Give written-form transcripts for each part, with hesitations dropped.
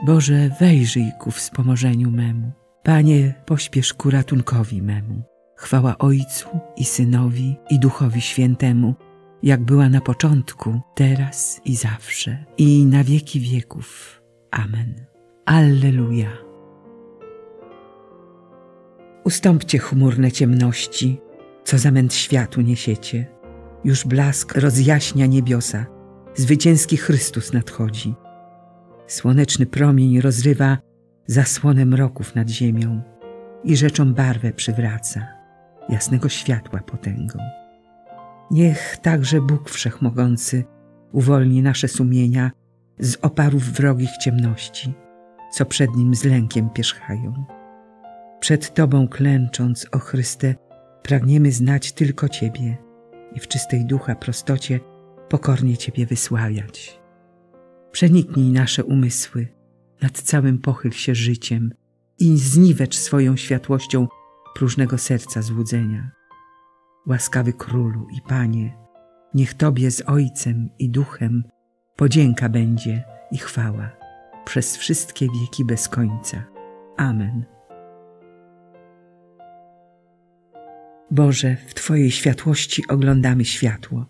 Boże, wejrzyj ku wspomożeniu memu. Panie, pośpiesz ku ratunkowi memu. Chwała Ojcu i Synowi i Duchowi Świętemu, jak była na początku, teraz i zawsze, i na wieki wieków. Amen. Alleluja. Ustąpcie chmurne ciemności, co zamęt światu niesiecie. Już blask rozjaśnia niebiosa, zwycięski Chrystus nadchodzi. Słoneczny promień rozrywa zasłonę mroków nad ziemią i rzeczom barwę przywraca, jasnego światła potęgą. Niech także Bóg Wszechmogący uwolni nasze sumienia z oparów wrogich ciemności, co przed Nim z lękiem pierzchają. Przed Tobą klęcząc, o Chryste, pragniemy znać tylko Ciebie i w czystej ducha prostocie pokornie Ciebie wysławiać. Przeniknij nasze umysły, nad całym pochyl się życiem i zniwecz swoją światłością próżnego serca złudzenia. Łaskawy Królu i Panie, niech Tobie z Ojcem i Duchem podzięka będzie i chwała przez wszystkie wieki bez końca. Amen. Boże, w Twojej światłości oglądamy światło.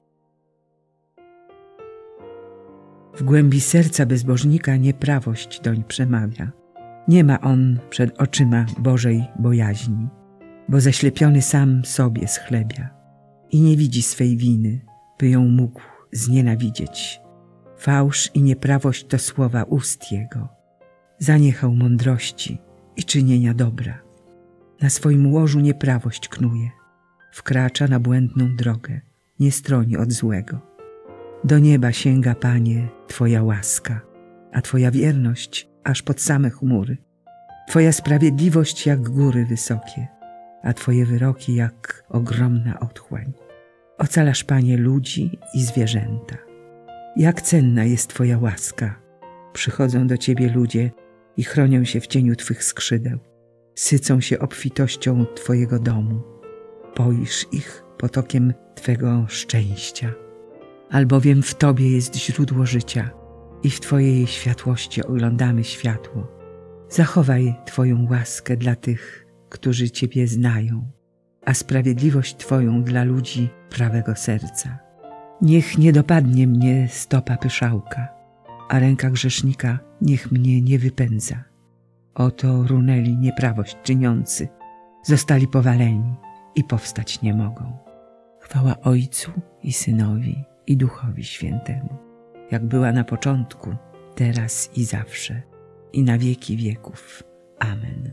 W głębi serca bezbożnika nieprawość doń przemawia. Nie ma on przed oczyma Bożej bojaźni, bo zaślepiony sam sobie schlebia i nie widzi swej winy, by ją mógł znienawidzieć. Fałsz i nieprawość to słowa ust jego. Zaniechał mądrości i czynienia dobra. Na swoim łożu nieprawość knuje. Wkracza na błędną drogę, nie stroni od złego. Do nieba sięga, Panie, Twoja łaska, a Twoja wierność aż pod same chmury. Twoja sprawiedliwość jak góry wysokie, a Twoje wyroki jak ogromna otchłań. Ocalasz, Panie, ludzi i zwierzęta. Jak cenna jest Twoja łaska. Przychodzą do Ciebie ludzie i chronią się w cieniu Twych skrzydeł. Sycą się obfitością Twojego domu. Poisz ich potokiem Twego szczęścia. Albowiem w Tobie jest źródło życia i w Twojej światłości oglądamy światło. Zachowaj Twoją łaskę dla tych, którzy Ciebie znają, a sprawiedliwość Twoją dla ludzi prawego serca. Niech nie dopadnie mnie stopa pyszałka, a ręka grzesznika niech mnie nie wypędza. Oto runęli nieprawość czyniący, zostali powaleni i powstać nie mogą. Chwała Ojcu i Synowi i Duchowi Świętemu, jak była na początku, teraz i zawsze, i na wieki wieków. Amen.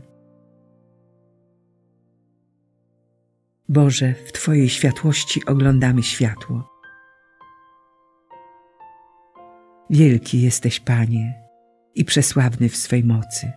Boże, w Twojej światłości oglądamy światło. Wielki jesteś, Panie, i przesławny w swej mocy.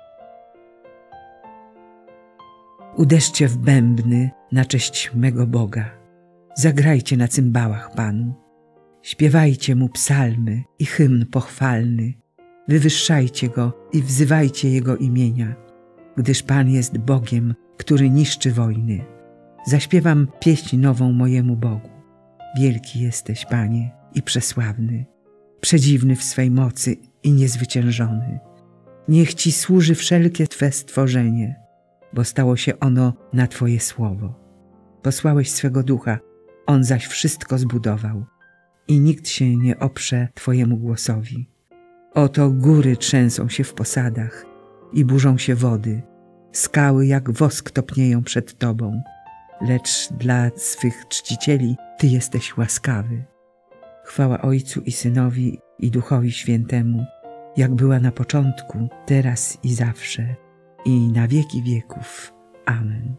Uderzcie w bębny na cześć mego Boga. Zagrajcie na cymbałach Panu. Śpiewajcie Mu psalmy i hymn pochwalny. Wywyższajcie Go i wzywajcie Jego imienia, gdyż Pan jest Bogiem, który niszczy wojny. Zaśpiewam pieśń nową mojemu Bogu. Wielki jesteś, Panie, i przesławny, przedziwny w swej mocy i niezwyciężony. Niech Ci służy wszelkie Twe stworzenie, bo stało się ono na Twoje słowo. Posłałeś swego Ducha, On zaś wszystko zbudował i nikt się nie oprze Twojemu głosowi. Oto góry trzęsą się w posadach i burzą się wody, skały jak wosk topnieją przed Tobą, lecz dla swych czcicieli Ty jesteś łaskawy. Chwała Ojcu i Synowi i Duchowi Świętemu, jak była na początku, teraz i zawsze, i na wieki wieków. Amen.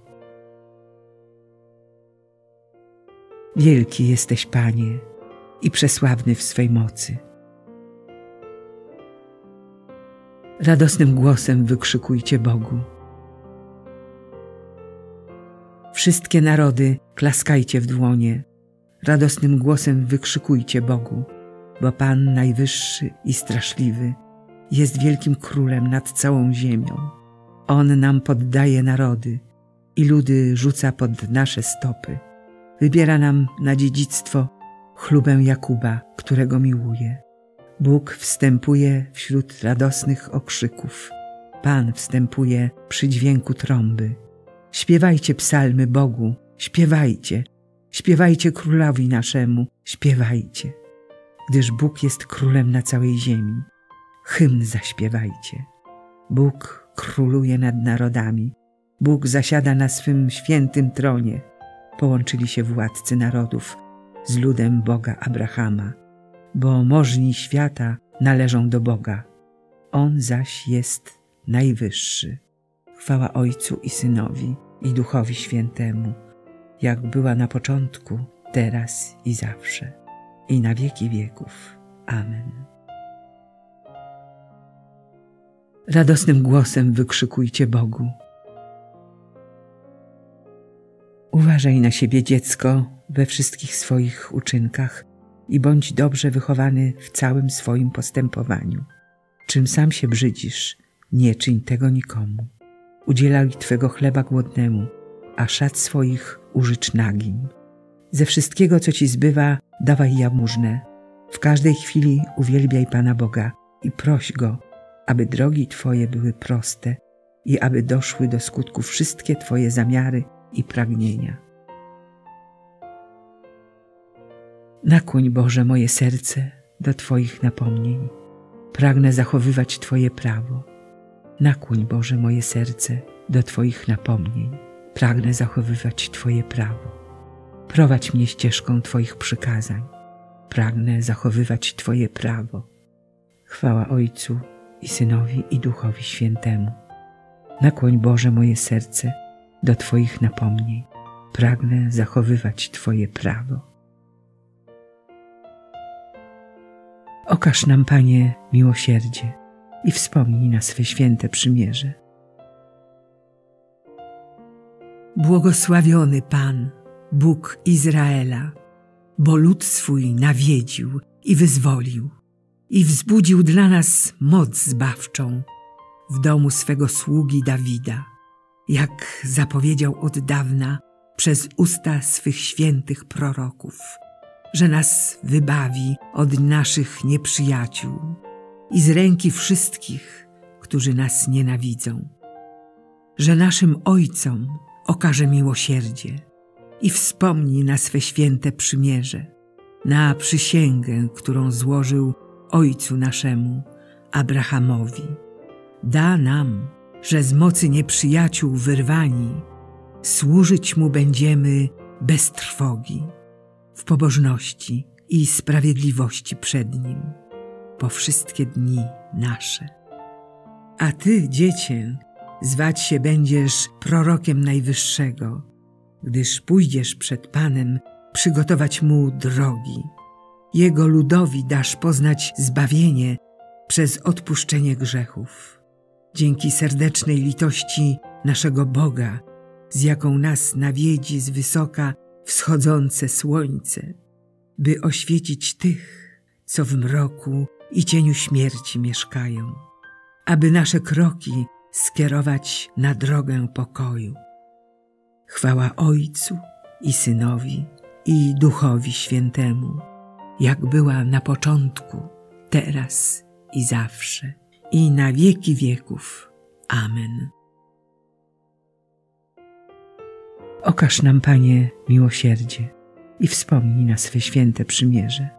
Wielki jesteś, Panie, i przesławny w swej mocy. Radosnym głosem wykrzykujcie Bogu. Wszystkie narody klaskajcie w dłonie. Radosnym głosem wykrzykujcie Bogu, bo Pan najwyższy i straszliwy jest wielkim królem nad całą ziemią. On nam poddaje narody i ludy rzuca pod nasze stopy. Wybiera nam na dziedzictwo chlubę Jakuba, którego miłuje. Bóg wstępuje wśród radosnych okrzyków. Pan wstępuje przy dźwięku trąby. Śpiewajcie psalmy Bogu, śpiewajcie. Śpiewajcie Królowi naszemu, śpiewajcie. Gdyż Bóg jest królem na całej ziemi. Hymn zaśpiewajcie. Bóg króluje nad narodami. Bóg zasiada na swym świętym tronie. Połączyli się władcy narodów z ludem Boga Abrahama, bo możni świata należą do Boga. On zaś jest najwyższy. Chwała Ojcu i Synowi, i Duchowi Świętemu, jak była na początku, teraz i zawsze, i na wieki wieków. Amen. Radosnym głosem wykrzykujcie Bogu. Uważaj na siebie, dziecko, we wszystkich swoich uczynkach i bądź dobrze wychowany w całym swoim postępowaniu. Czym sam się brzydzisz, nie czyń tego nikomu. Udzielaj twego chleba głodnemu, a szat swoich użycz nagim. Ze wszystkiego, co ci zbywa, dawaj jałmużnę. W każdej chwili uwielbiaj Pana Boga i proś Go, aby drogi twoje były proste i aby doszły do skutku wszystkie twoje zamiary i pragnienia. Nakłoń, Boże, moje serce do Twoich napomnień. Pragnę zachowywać Twoje prawo. Nakłoń, Boże, moje serce do Twoich napomnień. Pragnę zachowywać Twoje prawo. Prowadź mnie ścieżką Twoich przykazań. Pragnę zachowywać Twoje prawo. Chwała Ojcu i Synowi i Duchowi Świętemu. Nakłoń, Boże, moje serce do Twoich napomnień. Pragnę zachowywać Twoje prawo. Okaż nam, Panie, miłosierdzie i wspomnij na swe święte przymierze. Błogosławiony Pan, Bóg Izraela, bo lud swój nawiedził i wyzwolił i wzbudził dla nas moc zbawczą w domu swego sługi Dawida, jak zapowiedział od dawna przez usta swych świętych proroków, że nas wybawi od naszych nieprzyjaciół i z ręki wszystkich, którzy nas nienawidzą, że naszym ojcom okaże miłosierdzie i wspomni na swe święte przymierze, na przysięgę, którą złożył ojcu naszemu, Abrahamowi. Da nam, że z mocy nieprzyjaciół wyrwani, służyć Mu będziemy bez trwogi, w pobożności i sprawiedliwości przed Nim, po wszystkie dni nasze. A Ty, dziecię, zwać się będziesz prorokiem Najwyższego, gdyż pójdziesz przed Panem przygotować Mu drogi. Jego ludowi dasz poznać zbawienie przez odpuszczenie grzechów. Dzięki serdecznej litości naszego Boga, z jaką nas nawiedzi z wysoka wschodzące słońce, by oświecić tych, co w mroku i cieniu śmierci mieszkają, aby nasze kroki skierować na drogę pokoju. Chwała Ojcu i Synowi i Duchowi Świętemu, jak była na początku, teraz i zawsze, i na wieki wieków. Amen. Okaż nam, Panie, miłosierdzie i wspomnij na swe święte przymierze.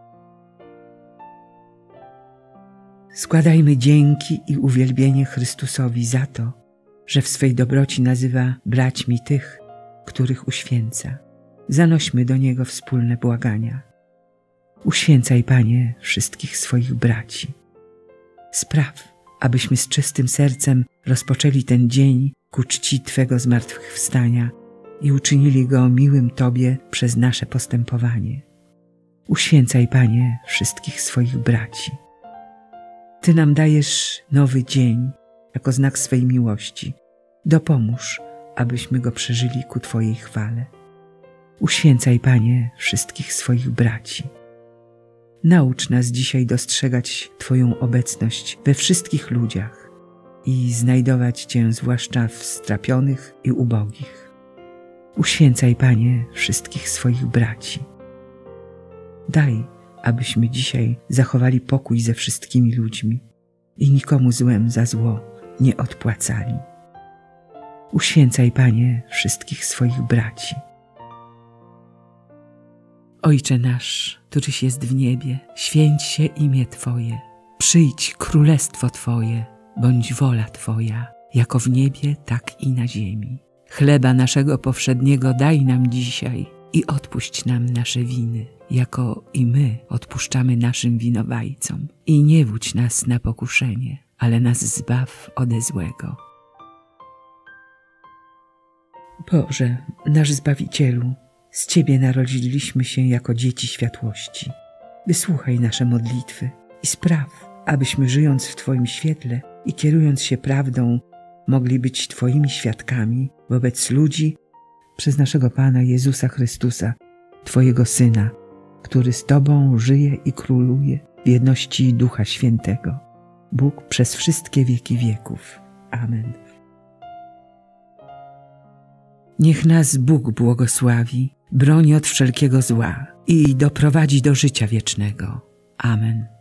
Składajmy dzięki i uwielbienie Chrystusowi za to, że w swej dobroci nazywa braćmi tych, których uświęca. Zanośmy do Niego wspólne błagania. Uświęcaj, Panie, wszystkich swoich braci. Spraw, abyśmy z czystym sercem rozpoczęli ten dzień ku czci Twego zmartwychwstania i uczynili go miłym Tobie przez nasze postępowanie. Uświęcaj, Panie, wszystkich swoich braci. Ty nam dajesz nowy dzień jako znak swej miłości. Dopomóż, abyśmy go przeżyli ku Twojej chwale. Uświęcaj, Panie, wszystkich swoich braci. Naucz nas dzisiaj dostrzegać Twoją obecność we wszystkich ludziach i znajdować Cię zwłaszcza w strapionych i ubogich. Uświęcaj, Panie, wszystkich swoich braci. Daj, abyśmy dzisiaj zachowali pokój ze wszystkimi ludźmi i nikomu złem za zło nie odpłacali. Uświęcaj, Panie, wszystkich swoich braci. Ojcze nasz, któryś jest w niebie, święć się imię Twoje. Przyjdź królestwo Twoje, bądź wola Twoja, jako w niebie, tak i na ziemi. Chleba naszego powszedniego daj nam dzisiaj i odpuść nam nasze winy, jako i my odpuszczamy naszym winowajcom. I nie wódź nas na pokuszenie, ale nas zbaw ode złego. Boże, nasz Zbawicielu, z Ciebie narodziliśmy się jako dzieci światłości. Wysłuchaj nasze modlitwy i spraw, abyśmy żyjąc w Twoim świetle i kierując się prawdą, mogli być Twoimi świadkami wobec ludzi przez naszego Pana Jezusa Chrystusa, Twojego Syna, który z Tobą żyje i króluje w jedności Ducha Świętego, Bóg przez wszystkie wieki wieków. Amen. Niech nas Bóg błogosławi, broni od wszelkiego zła i doprowadzi do życia wiecznego. Amen.